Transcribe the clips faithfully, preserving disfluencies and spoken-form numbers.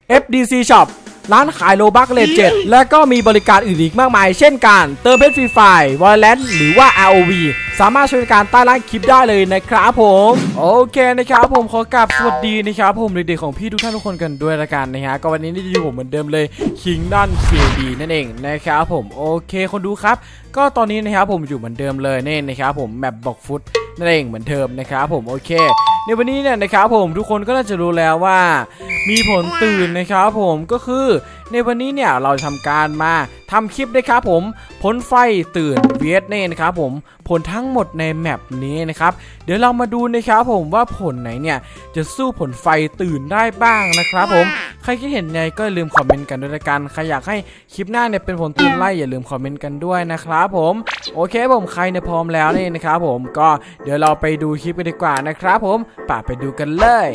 เอฟ ดี ซี Shop ร้านขายโลบัคเลทเจ็ดและก็มีบริการอื่นอีกมากมายเช่นการเติมเพชรฟรีไฟล์ Valorant หรือว่า อาร์ โอ วี สามารถใช้บริการใต้ล่างคลิปได้เลยนะครับผมโอเคนะครับผมขอกราบสวัสดีนะครับผมเด็กๆของพี่ทุกท่านทุกคนกันด้วยละกันนะฮะก็วันนี้นี่อยู่ผมเหมือนเดิมเลย Kingdom เค บี นั่นเองนะครับผมโอเคคนดูครับก็ตอนนี้นะครับผมอยู่เหมือนเดิมเลยนี่นะครับผมแมปบอกฟุตนั่นเองเหมือนเดิมนะครับผมโอเคในวันนี้เนี่ยนะครับผมทุกคนก็น่าจะรู้แล้วว่ามีผลตื่นนะครับผมก็คือในวันนี้เนี่ยเราทำการมาทำคลิปนะครับผมผลไฟตื่นเวียดเน่นะครับผมผลทั้งหมดในแมปนี้นะครับเดี๋ยวเรามาดูนะครับผมว่าผลไหนเนี่ยจะสู้ผลไฟตื่นได้บ้างนะครับผมใครคิดเห็นไงก็อย่าลืมคอมเมนต์กันด้วยละกันใครอยากให้คลิปหน้าเนี่ยเป็นผลตื่นไล่อย่าลืมคอมเมนต์กันด้วยนะครับผมโอเคผมใครเนี่ยพร้อมแล้วนี่นะครับผมก็เดี๋ยวเราไปดูคลิปกันดีกว่านะครับผมป่าไปดูกันเลย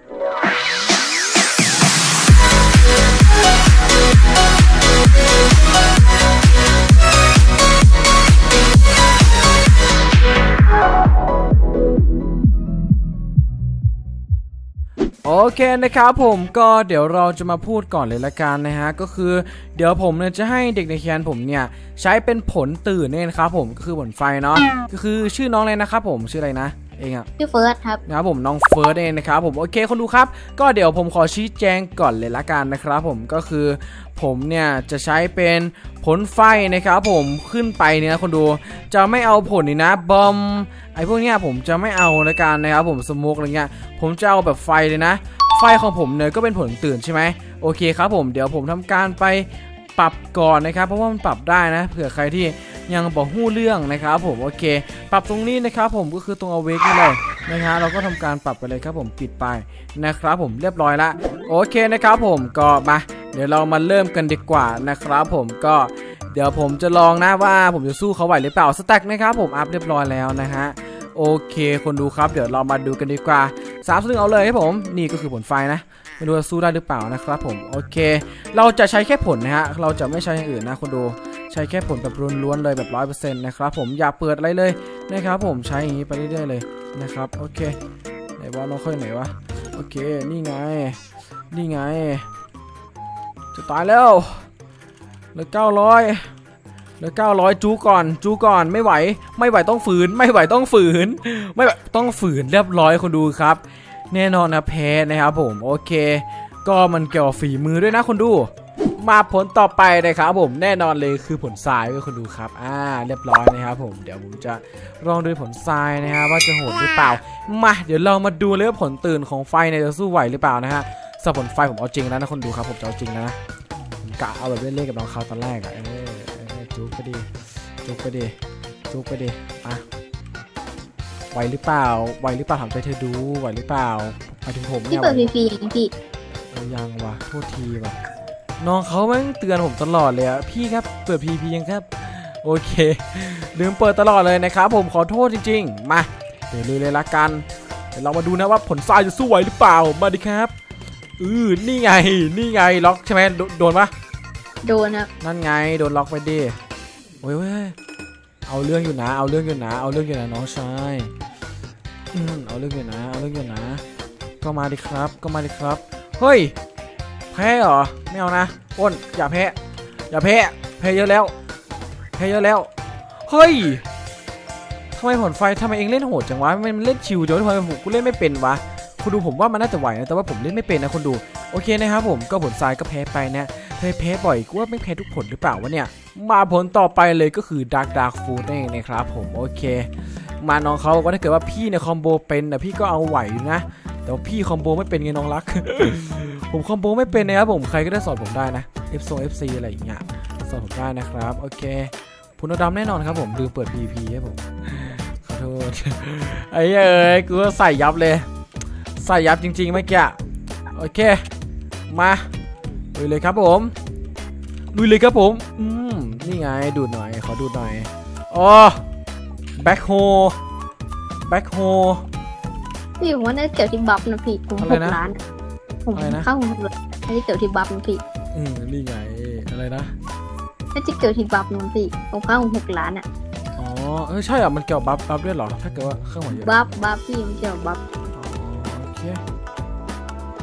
โอเคนะครับผมก็เดี๋ยวเราจะมาพูดก่อนเลยละกันนะฮะก็คือเดี๋ยวผมเนี่ยจะให้เด็กในแคนผมเนี่ยใช้เป็นผลตื่นเนี่ยนะครับผมก็คือผลไฟเนาะก็คือชื่อน้องเลยนะครับผมชื่ออะไรนะเองอะชื่อเฟิร์สครับนะครับผมน้องเฟิร์สเองนะครับผมโอเคคนดูครับก็เดี๋ยวผมขอชี้แจงก่อนเลยละกันนะครับผมก็คือผมเนี่ยจะใช้เป็นผลไฟนะครับผมขึ้นไปเนี่ยคนดูจะไม่เอาผลนี่นะบอมไอพวกเนี้ยผมจะไม่เอาละกันนะครับผมสโมกอะไรเงี้ยผมจะเอาแบบไฟเลยนะไฟของผมเนี่ยก็เป็นผลตื่นใช่ไหมโอเคครับผมเดี๋ยวผมทำการไปปรับก่อนนะครับเพราะว่ามันปรับได้นะเผื่อใครที่ยังบอกหู้เรื่องนะครับผมโอเคปรับตรงนี้นะครับผมก็คือตรงเอาเวกนี่เลยนะฮะเราก็ทำการปรับไปเลยครับผมปิดไปนะครับผมเรียบร้อยละโอเคนะครับผมก็มาเดี๋ยวเรามาเริ่มกันดีกว่านะครับผมก็เดี๋ยวผมจะลองนะว่าผมจะสู้เขาไหวหรือเปล่าสแต็กนะครับผมอัพเรียบร้อยแล้วนะฮะโอเคคนดูครับเดี๋ยวเรามาดูกันดีกว่าสามซึ่งเอาเลยครับผมนี่ก็คือผลไฟนะไม่รู้ว่าสู้ได้หรือเปล่านะครับผมโอเคเราจะใช้แค่ผลนะฮะเราจะไม่ใช้อย่างอื่นนะคนดูใช้แค่ผลแบบล้วนๆเลยแบบร้อยเปอร์เซ็นต์นะครับผมอย่าเปิดอะไรเลยนะครับผมใช้อย่างนี้ไปเรื่อยๆเลยนะครับโอเคไหนว่าน้องค่อยไหนวะโอเคนี่ไงนี่ไงจะตายแล้วเหลือเก้าร้อยเหลือเก้าร้อยจูก่อนจูก่อนไม่ไหวไม่ไหวต้องฝืนไม่ไหวต้องฝืนไม่ไหวต้องฝืนเรียบร้อยคนดูครับแน่นอนนะแพ้นะครับผมโอเคก็มันเกี่ยวกับฝีมือด้วยนะคนดูมาผลต่อไปนะครับผมแน่นอนเลยคือผลทรายก็คนดูครับอ่าเรียบร้อยนะครับผมเดี๋ยวผมจะลองดูผลทรายนะฮะว่าจะโหดหรือเปล่ามาเดี๋ยวเรามาดูเลยว่าผลตื่นของไฟเนี่ยจะสู้ไหวหรือเปล่านะฮะสำหรับผลไฟผมเอาจริงแล้วนะคนดูครับผมจะเอาจริงนะผมกะเอาแบบเล่นๆกับน้องเขาตอนแรกอะเออจุกไปดิจุกไปดิจุกไปดิอ่ะไหวหรือเปล่าไหวหรือเปล่าถามใจเธอดูไหวหรือเปล่ามาถึงผมเนี่ยพี่เปิดพีพีอย่างพี่ยังวะโทษทีวะน้องเขาแม่งเตือนผมตลอดเลยอะพี่ครับเปิดพีพียังครับโอเคลืมเปิดตลอดเลยนะครับผมขอโทษจริงๆมาเดี๋ยวเลยเลยละกันเดี๋ยวเรามาดูนะว่าผลทรายจะสู้ไหวหรือเปล่ามาดิครับอือนี่ไงนี่ไงล็อกใช่ไหมโดนปะโดนครับนั่นไงโดนล็อกไปดิโอ้ยเว้ยเอาเรื่องอยู่นะเอาเรื่องอยู่นะเอาเรื่องอยู่นะน้องชายอืมเอาเรื่องอยู่นะเอาเรื่องอยู่นะก็มาดิครับก็มาดิครับเฮ้ยแพ้เหรอไม่เอานะอ้นอย่าแพ้อย่าแพ้แพ้เยอะแล้วแพ้เยอะแล้วเฮ้ยทำไมผลไฟทำไมเองเล่นโหดจังวะมันเล่นชิวจังทำไมผมกูเล่นไม่เป็นวะคุณดูผมว่ามันน่าจะไหวนะแต่ว่าผมเล่นไม่เป็นนะคุณดูโอเคนะครับผมก็ผลทรายก็แพ้ไปนะเคยแพ้บ่อยกูว่าไม่แพ้ทุกผลหรือเปล่าวะเนี่ยมาผลต่อไปเลยก็คือดาร์กดาร์กฟูดนั่นเองนะครับผมโอเคมาน้องเขาบอกว่าถ้าเกิดว่าพี่เนี่ยคอมโบเป็นนะพี่ก็เอาไหวนะแต่ว่าพี่คอมโบไม่เป็นไงน้องรัก ผมคอมโบไม่เป็นนะครับผมใครก็ได้สอนผมได้นะ F โซ เอฟ ซี อะไรอย่างเงี้ยสอนผมได้นะครับโอเคผลดำแน่นอนครับผมลืมเปิด พี พี ให้ผมขอโทษ ไอ้เอ้ยกูใส่ยับเลยใส่ยับจริงๆเมื่อกี้โอเคมาลุยเลยครับผมลุยเลยครับผมอืมนี่ไงดูดหน่อยขอดูดหน่อยอ๋อแบ็คโฮแบ็คโฮพี่ผมว่าน่าจะเกี่ยวที่บัฟนะพี่ผมหกล้านผมเข้าหกเลยน่าจะเกี่ยวที่บัฟนะพี่อืมนี่ไงอะไรนะน่าจะเกี่ยวที่บัฟนะพี่ผมเข้าหกล้านอ่ะอ๋อเออใช่อ่ะมันเกี่ยวบัฟบัฟด้วยเหรอถ้าเกิดว่าเครื่องหมายเยอะบัฟบัฟพี่มันเกี่ยวบัฟอ๋อโอเคส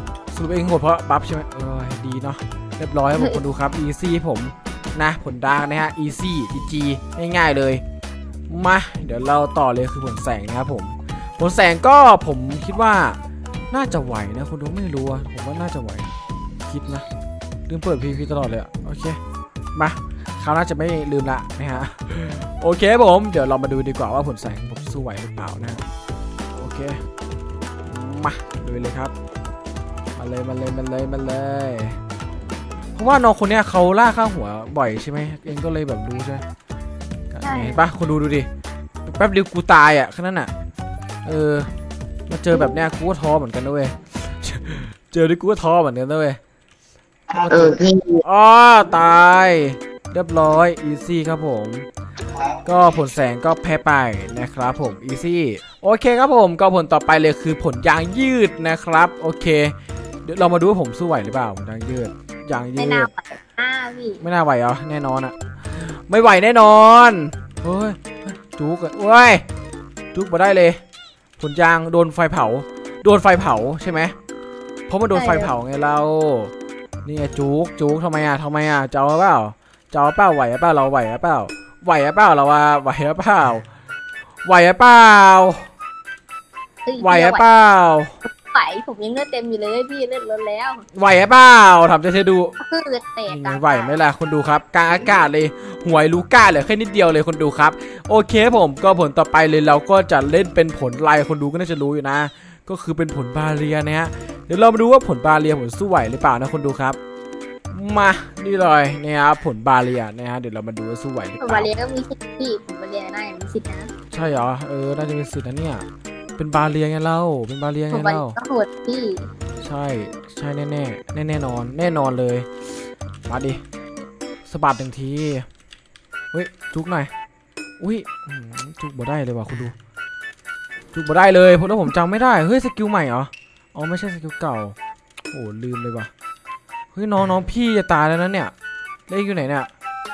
รุปเองหมดเพราะบัฟใช่ไหมเออดีเนาะเรียบร้อยผมคนดูครับอีซี่ผมนะผลดาร์กนะฮะอีซี่จีจีง่ายๆเลยมาเดี๋ยวเราต่อเลยคือผลแสงนะครับผมผลแสงก็ผมคิดว่าน่าจะไหวนะคนดูไม่รู้อะผมว่าน่าจะไหวคิดนะลืมเปิดพีพีตลอดเลยอะโอเคมาคราวหน้าจะไม่ลืมละนะฮะโอเคผมเดี๋ยวเรามาดูดีกว่าว่าผลแสงผมสู้ไหวหรือเปล่านะโอเคมาดูเลยครับมาเลยมาเลยมาเลยมาเลยเพราะว่าน้องคนเนี้ยเขาล่าข้างหัวบ่อยใช่ไหมเองก็เลยแบบรู้ใช่ไหมเห็นปะคนดูดูดิแป๊บเดียวกูตายอ่ะแค่นั้นอ่ะเออมาเจอแบบเนี้ยกูก็ท้อเหมือนกันนะเว้ยเจอที่กูก็ท้อเหมือนกันนะเว้ยเออพี่อ๋อตายเรียบร้อยอีซี่ครับผมก็ผลแสงก็แพ้ไปนะครับผมอีซี่โอเคครับผมก็ผลต่อไปเลยคือผลยางยืดนะครับโอเคเดี๋ยวเรามาดูว่าผมสู้ไหวหรือเปล่าผลยางยืดยางยืดไม่น่าไหวอ่าพี่ไม่น่าไหวเหรอแน่นอนอะไม่ไหวแน่นอนเฮ้ยจุกอะเว้ยจุกมาได้เลยผลยางโดนไฟเผาโดนไฟเผาใช่ไหมเพราะมันโดนไฟเผาไงเรานี่ไงจุกจุกทำไมอะทำไมอะจะเอาเปล่าจะเอาเปล่าไหวเปล่าเราไหวเปล่าไหวเปล่าเราว่าไหวเปล่าไหวเปล่าไหวเปล่าไหวผมยังเลือดเต็มอยู่เลยพี่เลือดลดแล้วไหวเปล่าทำจะเธอดูคือเลือดเตะไหวไหมล่ะคนดูครับกลางอากาศเลยหวยลูก้าเหลือแค่นิดเดียวเลยคนดูครับโอเคผมก็ผลต่อไปเลยเราก็จะเล่นเป็นผลลายคนดูก็น่าจะรู้อยู่นะก็คือเป็นผลบาเรียนะฮะเดี๋ยวเรามาดูว่าผลบาเรียผลสู้ไหวหรือเปล่านะคนดูครับมานี่เลยนะครับผลบาเรียนะฮะเดี๋ยวเรามาดูว่าสู้ไหวหรือเปล่าบาเรียก็มีสิทธิ์พี่ผลบาเรียน่าจะมีสิทธิ์นะใช่เหรอเออน่าจะมีสิทธิ์นะเนี่ยเป็นบาเรียไงเล่าเป็นบาเรียไงเล่าก็โหดพี่ใช่ใช่แน่แน่แน่แน่นอนแน่นอนเลยมาดิสะบัดหนึ่งทีเฮ้ยจุกหน่อยอุ้ยจุกบ่ได้เลยว่ะคุณดูจุกบ่ได้เลยเพราะว่าผมจำไม่ได้เฮ้ยสกิลใหม่เหรออ๋อไม่ใช่สกิลเก่าโอ้ลืมเลยว่ะเฮ้ยน้องน้องพี่จะตายแล้วนะเนี่ยเล่นอยู่ไหนเนี่ย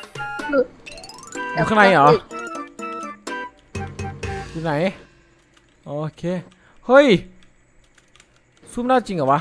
อยู่ข้างในเหรออยู่ไหนโอเคเฮ้ยซูมหน้าจริงเหรอวะ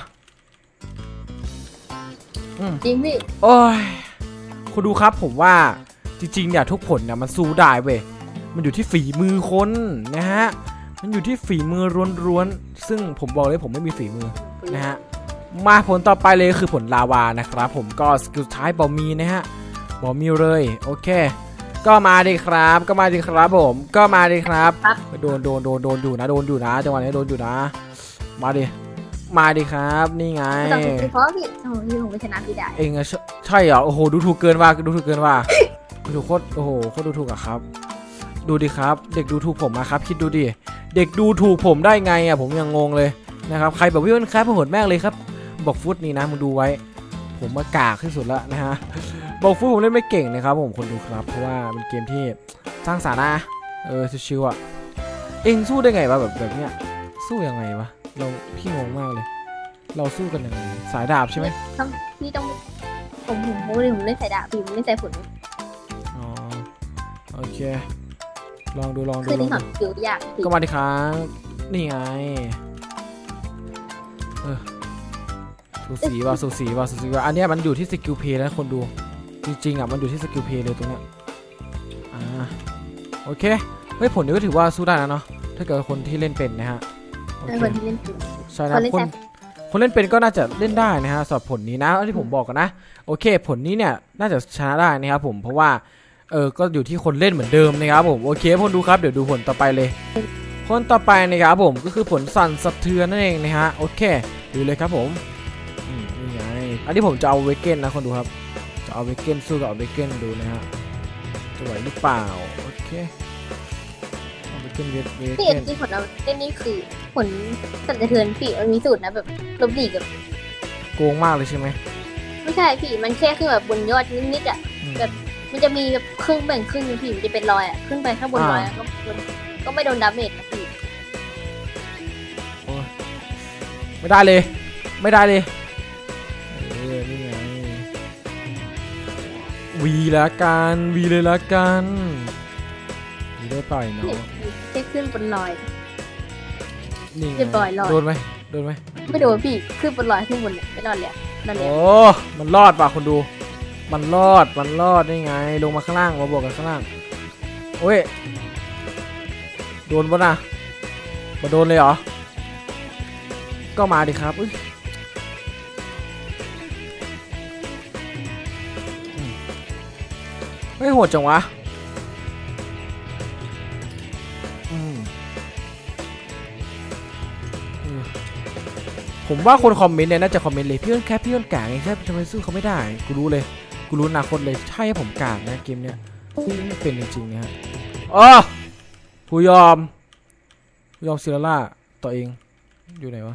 จริงพี่โอ้ยคุณดูครับผมว่าจริงๆเนี่ยทุกผลเนี่ยมันสู้ได้เว้ยมันอยู่ที่ฝีมือคนนะฮะมันอยู่ที่ฝีมือล้วนๆซึ่งผมบอกเลยผมไม่มีฝีมือนะฮะมาผลต่อไปเลยคือผลลาวานะครับผมก็สกิลท้ายบอมีนะฮะบอมีเลยโอเคก็มาดิครับก็มาดิครับผมก็มาดิครับโดนโดนโดนโดนอยู่นะโดนอยู่นะจังหวะนี้โดนอยู่นะมาดิมาดิครับนี่ไงเพราะพี่โอ้ยผมไม่ชนะพี่ได้เองอะใช่เหรอโอ้โหดูถูกเกินว่าดูถูกเกินว่าดูถูกโคตรโอ้โหโคตรดูถูกอะครับดูดิครับเด็กดูถูกผมมาครับคิดดูดิเด็กดูถูกผมได้ไงอะผมยังงงเลยนะครับใครแบบวิวครับโหดแม่งเลยครับบอกฟุตนี่นะมึงดูไว้ผมมากากที่สุดแล้วนะฮะบอกฟุตผมเล่นไม่เก่งนะครับผมคนดูครับเพราะว่าเป็นเกมที่สร้างสรรค์นะเออชิวๆอ่ะเอ็งสู้ได้ไงวะแบบแบบเนี้ยสู้ยังไงวะเราพี่งงมากเลยเราสู้กันยังไงสายดาบใช่ไหมต้องพี่ต้องผมผมผมเลยผมเล่นสายดาบพี่ผมเล่นสายฝนอ๋อโอเคลองดูลองดูคือนี่ของคิวยากก็มาดิครับนี่ไงเออสูสีว่ะสูสีว่ะสูสีว่ะอันนี้มันอยู่ที่สกิลเพย์นะคนดูจริงๆอ่ะมันอยู่ที่สกิลเพย์เลยตรงเนี้ยอ่าโอเคเฮ้ยผลนี้ก็ถือว่าสู้ได้นะเนาะถ้าเกิดคนที่เล่นเป็นนะฮะคนที่เล่นเป็นใช่นะคนคนเล่นเป็นก็น่าจะเล่นได้นะฮะสำหรับผลนี้นะที่ผมบอกกันนะโอเคผลนี้เนี่ยน่าจะชนะได้นะครับผมเพราะว่าเออก็อยู่ที่คนเล่นเหมือนเดิมนะครับผมโอเคคนดูครับเดี๋ยวดูผลต่อไปเลยคนต่อไปนะครับผมก็คือผลสั่นสะเทือนนั่นเองนะฮะโอเคดูเลยครับผมนี่ไงอันนี้ผมจะเอาเวเกนนะคนดูครับจะเอาเวเกนสู้กับเวเกนดูนะฮะจะไหวหรือเปล่าโอเคเอาเวเกนเวเกนที่ที่ผลเราเล่นนี่คือผลสั่นสะเทือนปีมันมีสูตรนะแบบลบหลีกับโกงมากเลยใช่ไหมไม่ใช่พี่มันแค่คือแบบบนยอดนิดๆอ่ะแบบมันจะมีแบบครึ่งแบ่งครึ่งพี่มันจะเป็นรอยอ่ะขึ้นไปข้างบนรอยก็ก็ไม่โดนดาเมจนะพี่ไม่ได้เลยไม่ได้เลยเออนี่ไงวีละกันวีเลยละกันวีได้ไปเนาะแค่ขึ้นบนรอยนี่ไงโดนไหมโดนไหมไม่โดนพี่ขึ้นบนลอยขึ้นบนเนี่ยไม่รอดเลยนั่นเลยโอ้มันรอดป่ะคนดู มันรอดมันรอดได้ไงลงมาข้างล่างมาบวกกันข้างล่างโอ้ยโดนปะนะมาโดนเลยเหรอก็มาดิครับอุ้ยไม่โหดจังวะผมว่าคนคอมเมนต์เนี่ยน่าจะคอมเมนต์เลยพี่ต้นแคปพี่ต้นกากไงแค่ทำไมสู้เขาไม่ได้กูรู้เลยกูรู้อนาคตเลยใช่ผมกากนะเกมเนี้ยไม่เป็นจริงๆนะฮะอ๋อผู้ยอมผู้ยอมซิลล่าตัวเองอยู่ไหนวะ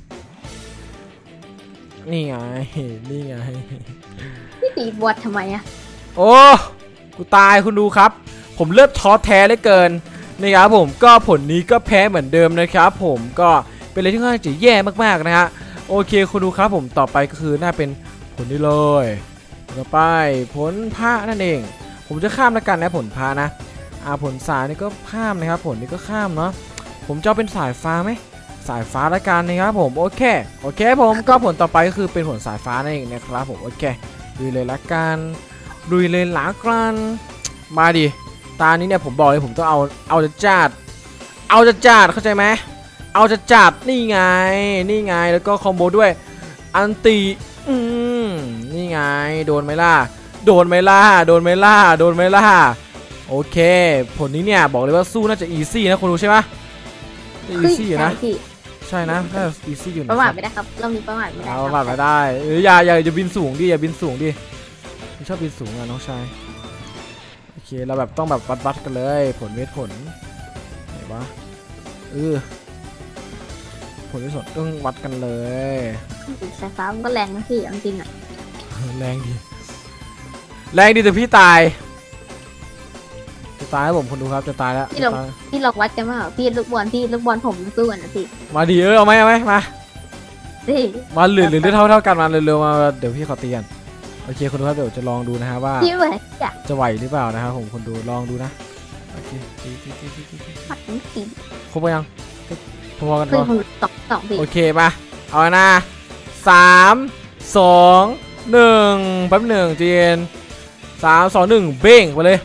นี่ไงนี่ไงพี่ตีบวชทำไมอะโอ้กูตายคุณดูครับผมเริ่มท้อแท้เหลือเกินนี่ครับผมก็ผลนี้ก็แพ้เหมือนเดิมนะครับผมก็เป็นอะไรที่ค่อนข้างจะแย่มากๆนะฮะโอเคคุณดูครับผมต่อไปก็คือน่าเป็นผลนี้เลยต่อไปผลพระนั่นเองผมจะข้ามแล้วกันนะผลพระนะอ่าผลสายนี่ก็ข้ามนะครับผลนี้ก็ข้ามเนาะผมจะเป็นสายฟ้าไหมสายฟ้าละกันนะครับผมโอเคโอเคผมก็ผลต่อไปก็คือเป็นผลสายฟ้านั่นเองนะครับผมโอเคดูเลยละกันดูเลยละกันมาดิตานี้เนี่ยผมบอกเลยผมต้องเอาเอาจะจัดเอาจะจัดเข้าใจไหมเอาจะจัดนี่ไงนี่ไงแล้วก็คอมโบด้วยอันติอืมนี่ไงโดนไหมล่ะโดนไหมล่ะโดนไหมล่ะโดนไหมล่ะโอเคผลนี้เนี่ยบอกเลยว่าสู้น่าจะอีซี่นะคนดูใช่ไหมอีซี่นะใช่นะน่าจะอีซี่อยู่นะประมาทไม่ได้ครับเรามีประมาทไม่ได้ประมาทไม่ได้เอออย่าอย่าอย่าบินสูงดิอย่าบินสูงดิไม่ชอบบินสูงอ่ะน้องชายโอเคเราแบบต้องแบบวัดๆกันเลยผลเวทผลไหนวะเออผลที่สุดต้องวัดกันเลยสายฟ้ามันก็แรงนะพี่จริงอ่ะแรงดีแรงดีแต่พี่ตายจะตายแล้วผมคนดูครับจะตายแล้วพี่ลองพี่ลองวัดกันมาพี่ลูกบอลพี่ลูกบอลผมสู้กันนะพี่มาดีเออเอาไหมเอาไหมมามาหรือหรือเท่าเท่ากันมาเร็วๆมาเดี๋ยวพี่ขอเตียนโอเคคนดูครับเดี๋ยวจะลองดูนะฮะว่าจะไหวหรือเปล่านะครับผมคนดูลองดูนะโอเคครบไปยังพอกันพอโอเคมาเอาหน้าสามสองหนึ่งแป๊บหนึ่งเจนสามสองหนึ่งเบ้งไปเลย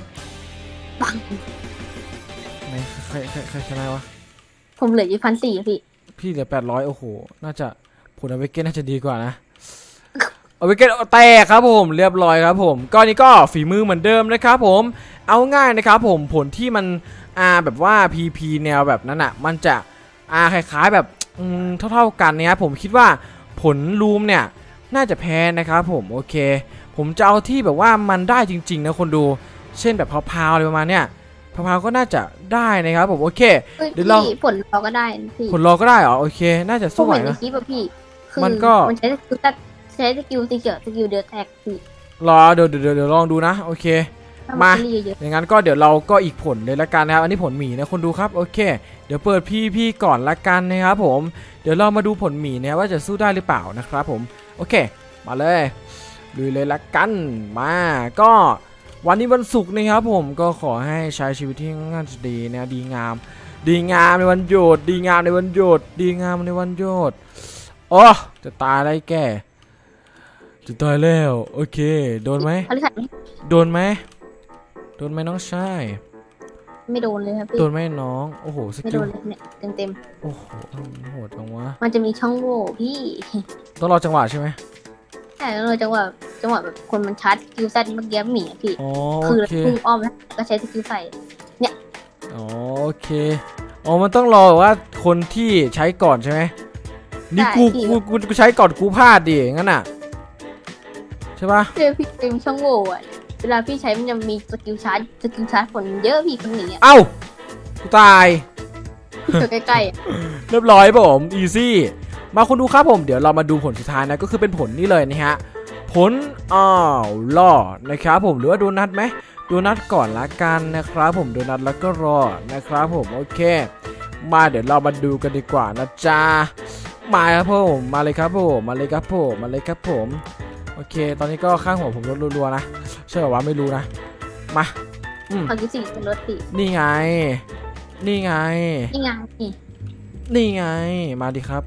ไหนใครใครใครชนะวะผมเหลือยี่พันสี่พี่พี่เหลือแปดร้อยโอ้โหน่าจะผลอเวกเกนน่าจะดีกว่านะอเวกเกนแตกครับผมเรียบร้อยครับผมก็นี่ก็ฝีมือเหมือนเดิมนะครับผมเอาง่ายนะครับผมผลที่มันอ่าแบบว่า พี พี แนวแบบนั้นอ่ะมันจะอ่าคล้ายๆแบบเท่าๆกันนะครับผมคิดว่าผลรูมเนี่ยน่าจะแพ้นะครับผมโอเคผมจะเอาที่แบบว่ามันได้จริงๆนะคนดูเช่นแบบพาวๆอะไรประมาณเนี้ยพาวๆก็น่าจะได้นะครับผมโอเคเดี๋ยวเราผลเราก็ได้พี่ผลเราก็ได้เหรอโอเคน่าจะสู้ไหวนะพี่มันก็มันใช้สกิลตัดใช้สกิลตีเกี่ยวสกิลเดือดแตกพี่รอเดี๋ยวเดี๋ยวเดี๋ยวลองดูนะโอเคมาอย่างนั้นก็เดี๋ยวเราก็อีกผลเลยละกันนะครับอันนี้ผลหมีนะคนดูครับโอเคเดี๋ยวเปิดพี่พี่ก่อนละกันนะครับผมเดี๋ยวเรามาดูผลหมีนะว่าจะสู้ได้หรือเปล่านะครับผมโอเคมาเลยลุยเลยละกันมาก็วันนี้วันศุกร์นะครับผมก็ขอให้ใช้ชีวิตที่ง่ายดีนะดีงามดีงามในวันหยุดดีงามในวันหยุดดีงามในวันหยุดโอ้จะตายอะไรแกจะตายแล้วโอเคโดนไหมโดนไหมโดนไหมน้องชายไม่โดนเลยครับพี่โดนไหมน้องโอ้โหสกิลไม่โดนเลยเนี่ยเต็มเต็มโอ้โหโหดจังวะมันจะมีช่องโหว่พี่ต้องรอจังหวะใช่ไหมใช่ต้องรอจังหวะจังหวะแบบคนมันชาร์จสกิลแซดเมื่อกี้หมีอ่ะพี่คือพุ่งอ้อมแล้วก็ใช้สกิลใส่เนี่ยอ๋อโอเคอ๋อมันต้องรอว่าคนที่ใช้ก่อนใช่ไหมนี่กูกูกูใช้ก่อนกูพลาดดิงั้นอ่ะใช่ปะเจอพี่เต็มช่องโหว่อ่ะเวลาพี่ใช้มันจะมีสกิลชาร์จสกิลชาร์จผลเยอะพี่คนหนีอ่ะเอ้ากูตายอยู่ใกล้ๆเรียบร้อยผมอีซี่มาคนดูครับผมเดี๋ยวเรามาดูผลสุดท้ายนะก็คือเป็นผลนี้เลยนะฮะผลอ้าวล่อนะครับผมหรือว่าโดนัทไหมโดนัทก่อนละกันนะครับผมโดนัทแล้วก็รอนะครับผมโอเคมาเดี๋ยวเรามาดูกันดีกว่านะจ๊ะมาครับผมมาเลยครับผมมาเลยครับผมมาเลยครับผมโอเคตอนนี้ก็ข้างหัวผมลดรัวๆนะใช่หรอวะไม่รู้นะมาอืมเขาจะสี่เป็นรถตินี่ไงนี่ไงนี่ไงนี่ไงมาดิครับ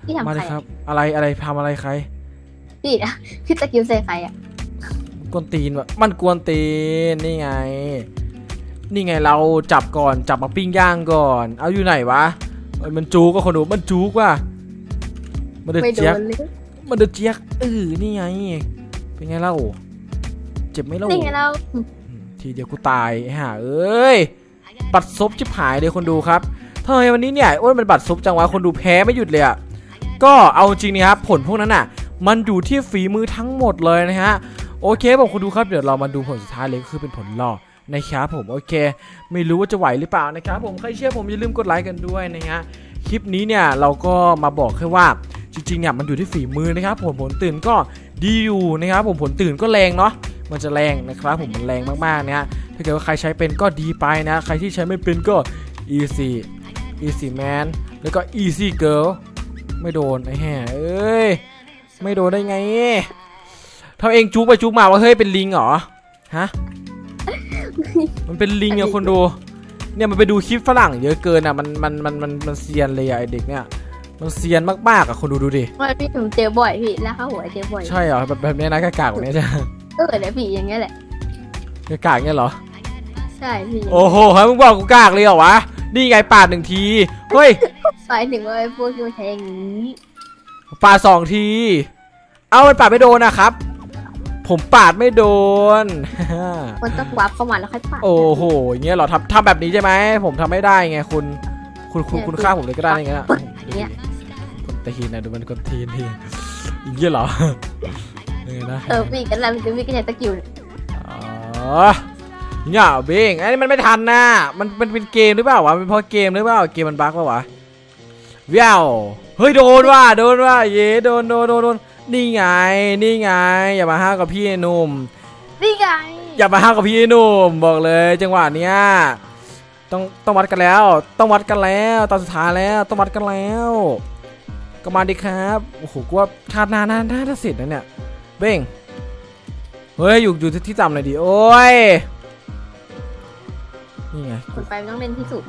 พี่ทำมาใคเลรยครับอะไรอะไรทำอะไรใครพี่อะพี่ตะกิ้วใส่ใครอะกวนตีนวะมันกวนตีนนี่ไงนี่ไงเราจับก่อนจับมาปิ้งย่างก่อนเอาอยู่ไหนวะมันจูก็คนดูมันจูกว่ะมันเดือดไม่โดเจี๊ยกนเลยมันเดือดเจี๊ยกเออนี่ไงเป็นไงเล่าเจ็บไหมเล่านี่ไงเราทีเดียวกูตายไอ้ห่าเอ้ยบัตรซบชิบหายเลยคนดูครับทำไมวันนี้เนี่ยโอ้ยมันบัตรซบจังวะคนดูแพ้ไม่หยุดเลยอ่ะก็เอาจริงนะครับผลพวกนั้นอ่ะมันอยู่ที่ฝีมือทั้งหมดเลยนะฮะโอเคผมคนดูครับเดี๋ยวเรามาดูผลสุดท้ายเลยคือเป็นผลหล่อนะครับผมโอเคไม่รู้ว่าจะไหวหรือเปล่านะครับผมใครเชื่อผมอย่าลืมกดไลค์กันด้วยนะฮะคลิปนี้เนี่ยเราก็มาบอกแค่ว่าจริงๆเนี่ยมันอยู่ที่ฝีมือนะครับผลผลตื่นก็ดีอยู่นะครับผมผลตื่นก็แรงเนาะมันจะแรงนะครับผมมันแรงมากๆนะฮะถ้าเกิดว่าใครใช้เป็นก็ดีไปนะใครที่ใช้ไม่เป็นก็ easy easy man แล้วก็ easy girl ไม่โดนไอ้แห่เอ้ยไม่โดนได้ไงทำเองจุกไปจุกมาว่าเฮ้ยเป็นลิงเหรอฮะมันเป็นลิงอะคนดูเนี่ยมันไปดูคลิปฝรั่งเยอะเกินอะมันมันมันมันมันเซียนเลยอะไอเด็กเนี่ยมันเซียนมากๆอะคนดูดูดิว่าพี่ผมเจอบ่อยพี่แล้วข้าหัวเจอบ่อยใช่เหรอแบบแบบนี้นะกากๆแบบนี้ใช่เออเนี่ยพี่อย่างเงี้ยแหละกากๆเงี้ยเหรอใช่พี่โอ้โหเฮ้ยมึงบอกกูกากเลยเหรอวะนี่ไงปาดหนึ่งทีเฮ้ยหมายถึงว่าไอ้พวกที่มันใช้อย่างนี้ปาดสองทีเอามันปาดไม่โดนนะครับผมปาดไม่โดนมันต้องวับเข้ามาแล้วค่อยปาดโอ้โหอย่างเงี้ยเหรอทำทำแบบนี้ใช่ไหมผมทำไม่ได้ไงคุณคุณคุณคุณฆ่าผมเลยก็ได้ไงนะอย่างเงี้ยคนตีนนะดูมันคนตีนทีอย่างเงี้ยเหรอเออนะเออพี่กันแล้วมันจะมีกระจายตะกิ้วอ๋อเนี่ยเบ้งไอ้นี่มันไม่ทันนะมันมันเป็นเกมหรือเปล่าวะเป็นเพราะเกมหรือเปล่าเกมมันบั๊กป่าวะว้าวเฮ้ยโดนว่ะโดนว่ะเย้โดนโดนโดนโดนนี่ไงนี่ไงอย่ามาห้าวกับพี่ไอ้หนุ่มนี่ไงอย่ามาห้าวกับพี่ไอ้หนุ่มบอกเลยจังหวะเนี้ยต้องต้องวัดกันแล้วต้องวัดกันแล้วตอนสุดท้ายแล้วต้องวัดกันแล้วก็มาดิครับโอ้โหกูว่าชาติหน้าหน้าหน้าจะเสร็จนะเนี่ยเบ้งเฮ้ยอยู่อยู่ที่ต่ำหน่อยดิโอ้ยนี่ไงคนไปต้องเล่นที่สุด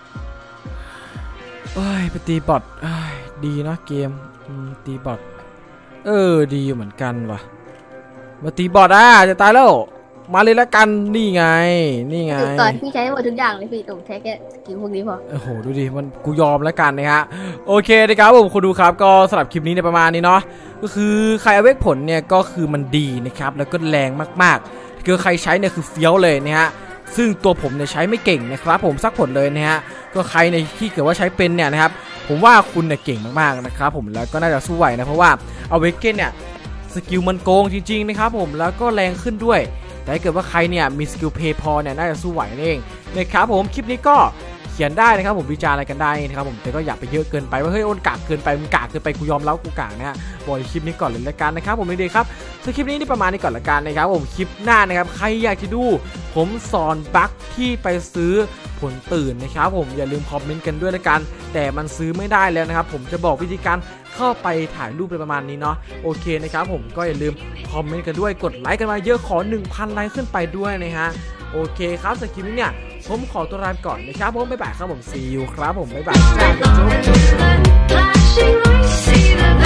เอ้ยไปตีบอทเอ้ยดีนะเกมตีบอทเออดีอยู่เหมือนกันว่ะมาตีบอทอ่ะจะตายแล้วมาเลยละกันนี่ไงนี่ไงตอนพี่ใช้หมดทุกอย่างเลยพี่ตรงใช้แค่สกิลพวกนี้พอโอ้โหดูดิมันกูยอมแล้วกันนะฮะโอเคนะครับผมคุณดูครับก็สำหรับคลิปนี้ในประมาณนี้เนาะก็คือใครเอาเวกผลเนี่ยก็คือมันดีนะครับแล้วก็แรงมากๆคือใครใช้เนี่ยคือเฟี้ยวเลยนะฮะซึ่งตัวผมเนี่ยใช้ไม่เก่งนะครับผมสักผลเลยนะฮะก็ใครในที่เกิดว่าใช้เป็นเนี่ยนะครับผมว่าคุณเนี่ยเก่งมากๆนะครับผมแล้วก็น่าจะสู้ไหวนะเพราะว่าเอาเวกเกนเนี่ยสกิลมันโกงจริงๆนะครับผมแล้วก็แรงขึ้นด้วยแต่ถ้าเกิดว่าใครเนี่ยมีสกิลเพย์พอเนี่ยน่าจะสู้ไหวนั่นเองนะครับผมคลิปนี้ก็เขียนได้นะครับผมวิจารณ์อะไรกันได้นะครับผมแต่ก็อย่าไปเยอะเกินไปว่าเฮ้ยโอนกากเกินไปมึงกากเกินไปกูยอมแล้วกูกากนะฮะบอกในคลิปนี้ก่อนเลยละกันนะครับผมดีๆครับสคลิปนี้นี่ประมาณนี้ก่อนละกันนะครับผมคลิปหน้านะครับใครอยากจะดูผมสอนบั๊กที่ไปซื้อผลตื่นนะครับผมอย่าลืมคอมเมนต์กันด้วยละกันแต่มันซื้อไม่ได้แล้วนะครับผมจะบอกวิธีการเข้าไปถ่ายรูปไปประมาณนี้เนาะโอเคนะครับผมก็อย่าลืมคอมเมนต์กันด้วยกดไลค์กันมาเยอะขอ หนึ่งพัน ไลค์ขึ้นไปด้วยนะฮะโอเคครับสคลิปนี้เนี่ยผมขอตัวลาไปก่อนนะครับผมบ๊ายบายครับผม see you ครับผมบ๊ายบาย